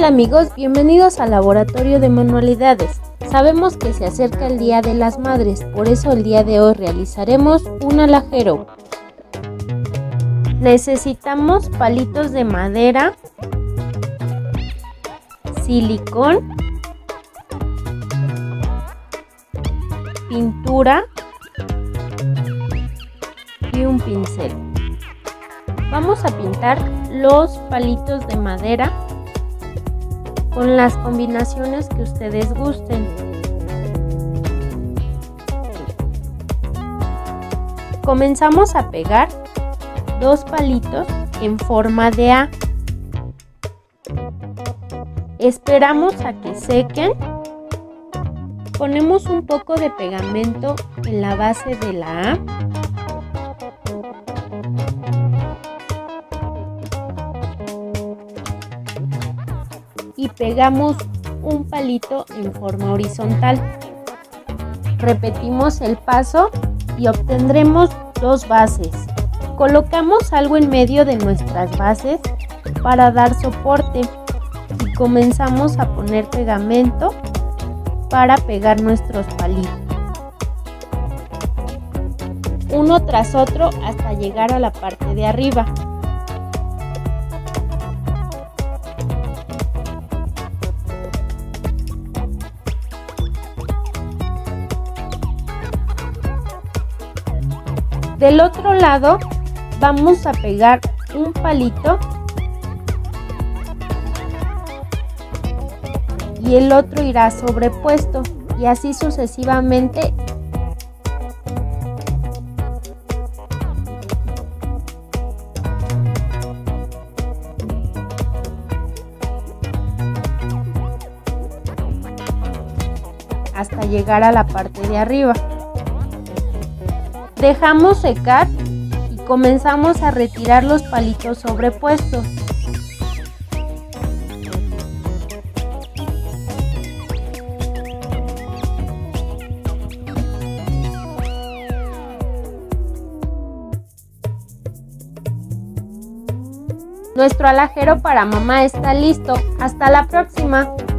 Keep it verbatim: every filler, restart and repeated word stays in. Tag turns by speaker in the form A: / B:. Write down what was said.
A: amigos, bienvenidos al Laboratorio de Manualidades. Sabemos que se acerca el Día de las Madres, por eso el día de hoy realizaremos un alajero. Necesitamos palitos de madera, silicón, pintura y un pincel. Vamos a pintar los palitos de madera con las combinaciones que ustedes gusten. Comenzamos a pegar dos palitos en forma de A. Esperamos a que sequen. Ponemos un poco de pegamento en la base de la A. Y pegamos un palito en forma horizontal. Repetimos el paso y obtendremos dos bases. Colocamos algo en medio de nuestras bases para dar soporte y comenzamos a poner pegamento para pegar nuestros palitos, uno tras otro hasta llegar a la parte de arriba. Del otro lado vamos a pegar un palito y el otro irá sobrepuesto y así sucesivamente. Hasta llegar a la parte de arriba. Dejamos secar y comenzamos a retirar los palitos sobrepuestos. Nuestro alajero para mamá está listo. Hasta la próxima.